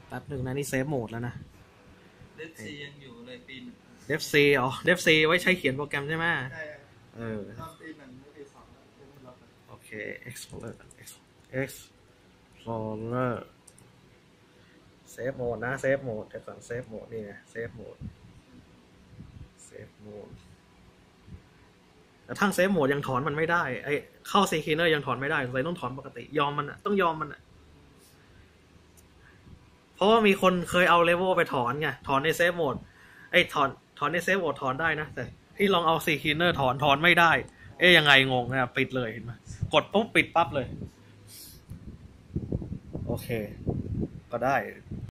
แป๊บหนึ่งนะนี่เซฟโหมดแล้วนะเดฟซียังอยู่เลยปีนเดฟซีอ๋อเดฟซีไว้ใช้เขียนโปรแกรมใช่ไหมใช่ตอนปีหนึ่งปีสองแล้วโอเค Explorer เซฟโหมดนะเซฟโหมดเดี๋ยวก่อนเซฟโหมดนี่ไงเซฟโหมดแต่ทั้งเซฟโหมดยังถอนมันไม่ได้ไอเข้า CCleaner ยังถอนไม่ได้เลยต้องถอนปกติยอมมันอ่ะต้องยอมมันอ่ะเพราะว่ามีคนเคยเอาเลเวลไปถอนไงถอนในเซฟโหมดไอถอนในเซฟโหมดถอนได้นะแต่ที่ลองเอา CCleaner ถอนไม่ได้ยังไงงงนะปิดเลยเห็นไหมกดปุ๊บปิดปั๊บเลยโอเคก็ได้